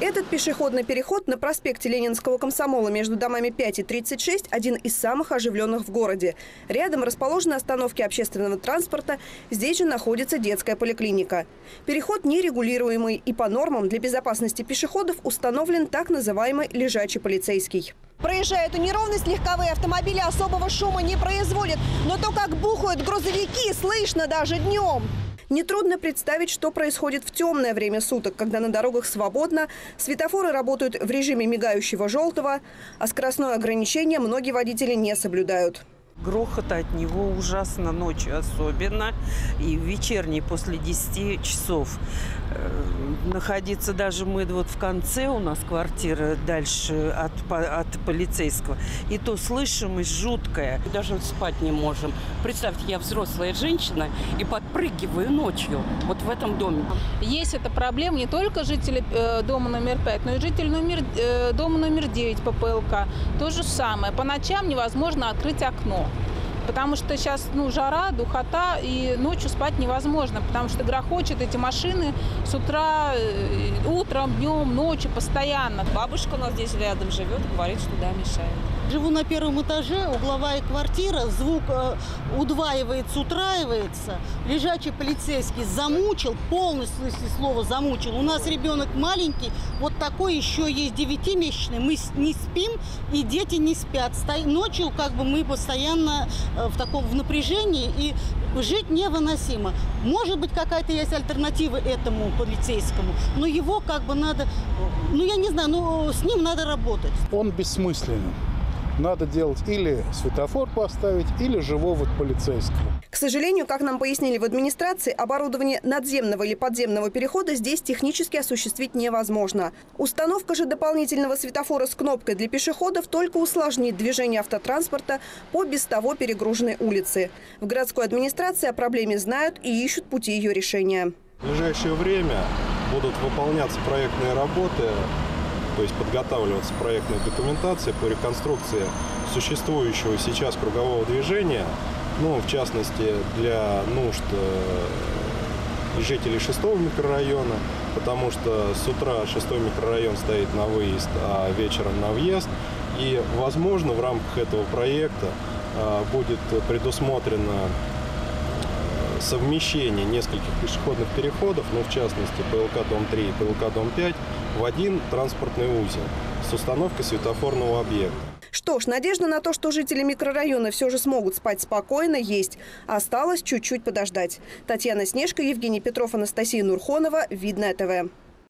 Этот пешеходный переход на проспекте Ленинского Комсомола между домами 5 и 36 – один из самых оживленных в городе. Рядом расположены остановки общественного транспорта, здесь же находится детская поликлиника. Переход нерегулируемый и по нормам для безопасности пешеходов установлен так называемый лежачий полицейский. Проезжая эту неровность, легковые автомобили особого шума не производят. Но то, как бухают грузовики, слышно даже днем. Нетрудно представить, что происходит в темное время суток, когда на дорогах свободно, светофоры работают в режиме мигающего желтого, а скоростное ограничение многие водители не соблюдают. Грохот от него ужасно, ночью особенно, и вечерний после 10 часов. Находиться даже мы вот в конце, у нас квартира дальше от полицейского, и то слышимость жуткая. Даже спать не можем. Представьте, я взрослая женщина и подпрыгиваю ночью вот в этом доме. Есть эта проблема не только жители дома номер 5, но и жители дома номер 9 по ПЛК. То же самое. По ночам невозможно открыть окно. Потому что сейчас жара, духота, и ночью спать невозможно, потому что грохочут эти машины с утра, утром, днем, ночью, постоянно. Бабушка у нас здесь рядом живет, говорит, что да, мешает. Живу на первом этаже, угловая квартира, звук удваивается, утраивается. Лежачий полицейский замучил, полностью, если слово замучил. У нас ребенок маленький, вот такой еще есть 9-месячный. Мы не спим, и дети не спят. Ночью мы постоянно в напряжении, и жить невыносимо. Может быть, какая-то есть альтернатива этому полицейскому, но его надо, я не знаю, с ним надо работать. Он бессмысленный. Надо делать или светофор поставить, или живого полицейского. К сожалению, как нам пояснили в администрации, оборудование надземного или подземного перехода здесь технически осуществить невозможно. Установка же дополнительного светофора с кнопкой для пешеходов только усложнит движение автотранспорта по без того перегруженной улице. В городской администрации о проблеме знают и ищут пути ее решения. В ближайшее время будут выполняться проектные работы, то есть подготавливаться проектная документация по реконструкции существующего сейчас кругового движения, в частности, для нужд жителей 6-го микрорайона, потому что с утра 6-й микрорайон стоит на выезд, а вечером на въезд. И, возможно, в рамках этого проекта будет предусмотрено совмещение нескольких пешеходных переходов, в частности, ПЛК дом 3 и ПЛК дом 5, в один транспортный узел с установкой светофорного объекта. Что ж, надежда на то, что жители микрорайона все же смогут спать спокойно, есть. Осталось чуть-чуть подождать. Татьяна Снежко, Евгений Петров, Анастасия Нурхонова. Видное ТВ.